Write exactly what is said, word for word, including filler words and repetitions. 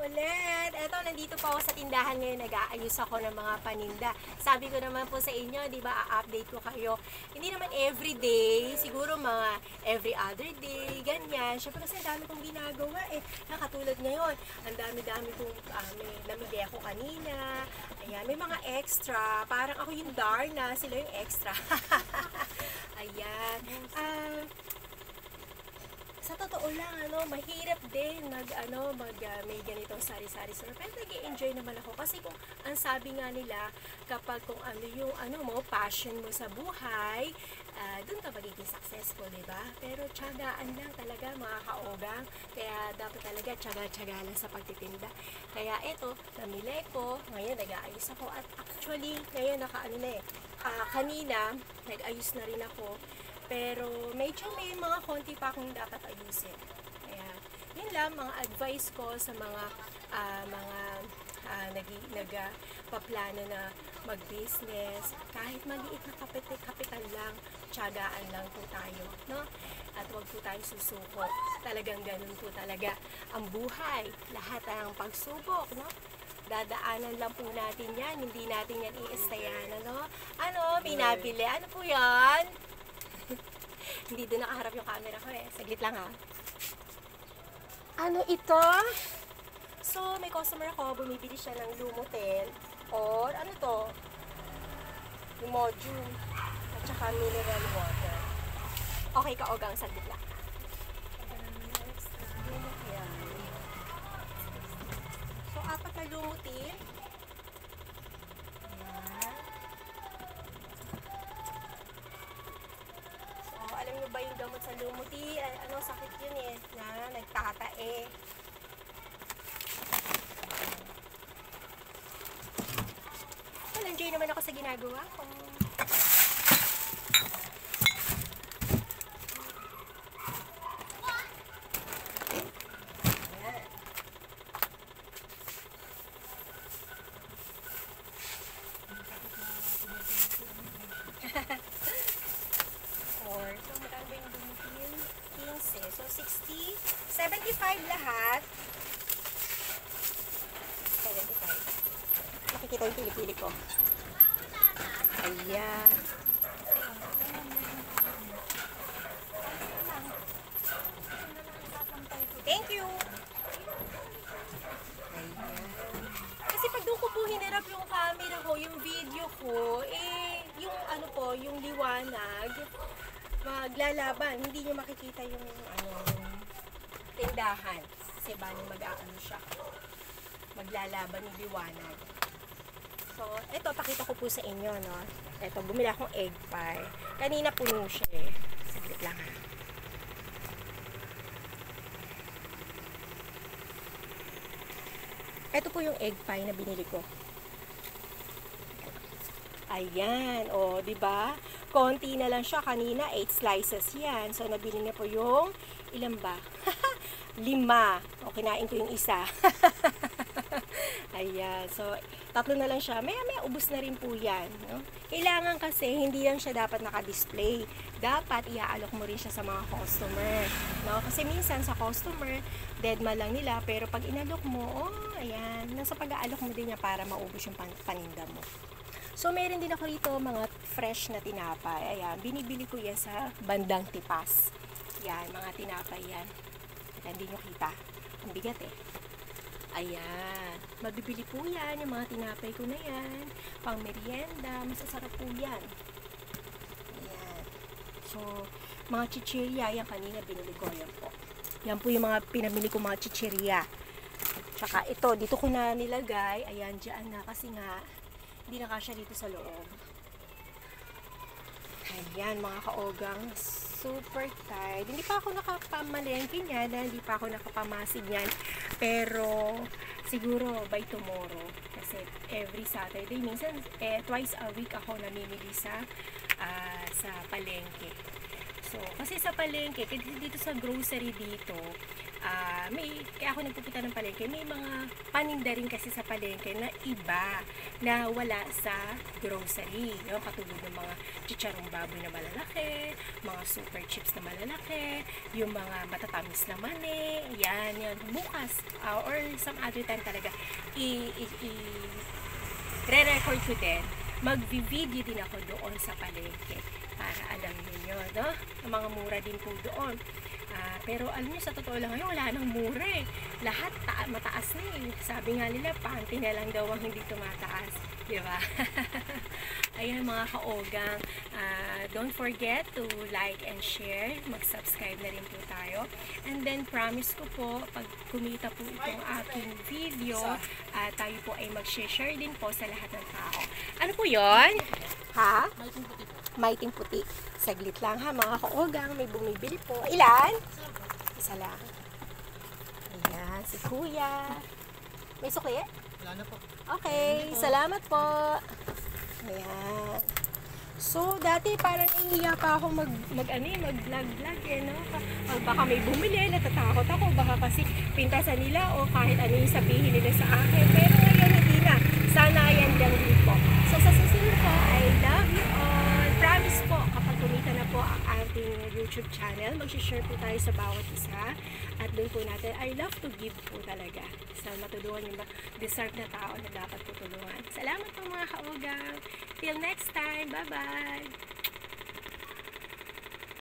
ulit. Eto, nandito pa ako sa tindahan ngayon. Nag-aayos ako ng mga paninda. Sabi ko naman po sa inyo, di ba, a-update ko kayo. Hindi naman every day, siguro mga every other day, ganyan. Siyempre kasi ang dami kong ginagawa eh. Nakatulad ngayon, ang dami-dami kong, uh, may namili ako kanina. Ayan, may mga extra. Parang ako yung Darna, sila yung extra. Ayan. Ah... Uh, Sa totoo lang, ano, mahirap din mag, ano, mag, uh, may ganitong sari-sari store. Pero nag-i-enjoy naman ako. Kasi kung, ang sabi nga nila, kapag kung ano yung, ano mo, passion mo sa buhay, uh, dun ka magiging successful, diba? Pero tiyagaan lang talaga, mga kaogang. Kaya dapat talaga tiyaga-tiyaga lang sa pagtitinda. Kaya eto, namili ko. Ngayon, nag-aayos ako. At actually, ngayon, naka, ano na eh, uh, kanina, nag-ayos na rin ako. Pero medyo may mga konti pa akong dapat ayusin. Kaya, yun lang, mga advice ko sa mga uh, mga uh, nag-paplano uh, na mag-business. Kahit maliit na kapital, kapital lang, tiyagaan lang po tayo, no? At huwag po tayo susuko. Talagang ganun po talaga ang buhay. Lahat ng pagsubok, no? Dadaanan lang po natin yan. Hindi natin yan i-stayan, ano? Ano, binabili? Ano po yan? Hindi doon nakaharap yung camera ko eh. Saglit lang ha. Ano ito? So, may customer ako, bumibili siya ng Lumotel. Or, ano to? Yung module. At saka mineral water. Okay ka, Ogang, saglit lang. So, apat na Lumotel. Ba yung gamot sa lumuti, ano, sakit yun eh, na nagtatae. Well, enjoy naman ako sa ginagawa ko. So, sixty, seventy-five lahat. seventy-five. Nakikita yung pili-pili ko. Ayan. Thank you. Ayan. Kasi pag doon ko po hinarap yung camera ko, yung video ko, eh, yung ano po, yung liwanag, maglalaban, hindi nyo makikita yung ano, yung tindahan. Kasi bali mag-aano siya. Maglalaban yung liwanag. So, ito, pakita ko po sa inyo, no. Ito, bumili akong egg pie. Kanina puno siya eh. Saglit lang ha. Ito po yung egg pie na binili ko. Ayan, o, oh, di ba? Konti na lang siya kanina, eight slices yan. So, nabili niya po yung, ilan ba? Lima. O, kinain ko yung isa. Ayan, so, tatlo na lang siya. Maya, maya, ubos na rin po yan. No? Kailangan kasi, hindi lang siya dapat naka-display. Dapat, iaalok mo rin siya sa mga customer. No? Kasi minsan, sa customer, dead man lang nila. Pero pag inalok mo, oh, ayan, nasa pag-aalok mo din niya para maubos yung pan paninda mo. So, meron din ako rito mga fresh na tinapay. Ayan, binibili ko yan sa bandang Tipas. Yan, mga tinapay yan. Ayan, hindi nyo kita. Ang bigat eh. Ayan, mabibili po yan. Yung mga tinapay ko na yan. Pang merienda, masasarap po yan. Ayan. So, mga chichirya, yan kanina binili ko. Yan po. Yan po yung mga pinamili ko mga chichirya. Tsaka ito, dito ko na nilagay. Ayan, dyan na. Kasi nga, hindi na kasya dito sa loob. Ayan, mga kaogang, super tired. Hindi pa ako nakapamalengke niyan, hindi pa ako nakapamasid niyan. Pero, siguro by tomorrow. Kasi every Saturday, minsan eh, twice a week ako namimili sa, uh, sa palengke. So, kasi sa palengke, dito sa grocery dito, uh, may, kaya ako nagpupunta ng palengke, may mga paninda rin kasi sa palengke na iba na wala sa grocery. Yung katulad ng mga chicharong baboy na malalaki, mga super chips na malalaki, yung mga matatamis na mani, yan, yan. Bukas, uh, or some other time talaga, i, i, i re-record ko din, mag-video din ako doon sa palengke para alam niyo, no? Mga mura din po doon. Uh, pero alam niyo, sa totoo lang ngayon, wala nang mura eh. Lahat ta- mataas na eh. Sabi nga nila, panty na lang daw ang hindi tumataas. Di ba? Ayan mga kaogang, uh, don't forget to like and share. Mag-subscribe na rin po tayo. And then, promise ko po, pag kumita po itong aking video, uh, tayo po ay mag-share din po sa lahat ng tao. Ano po yon? Ha? Maiting puti. Saglit lang ha mga kaogang, may bumibili po. Ilan? Isa lang. Ayan, si Kuya. May sukli? Wala na po. Okay, salamat po. Ayan. So, dati parang ihiya pa ako mag, mag ano eh, mag-vlog-vlog eh, no? Pag baka may bumili, natatakot ako. Baka kasi pintasan nila o kahit ano yung sabihin nila sa akin. Pero ngayon, hindi na. Sana yan lang din po. So, sa susunod po, I love you all. Promise po, kapag kumita na po ang ating YouTube channel, mag-share po tayo sa bawat isa. At doon po natin, I love to give po talaga. Sa matulungan yung deserve na tao na dapat po tulungan. Salamat po mga kaogang. Till next time. Bye-bye.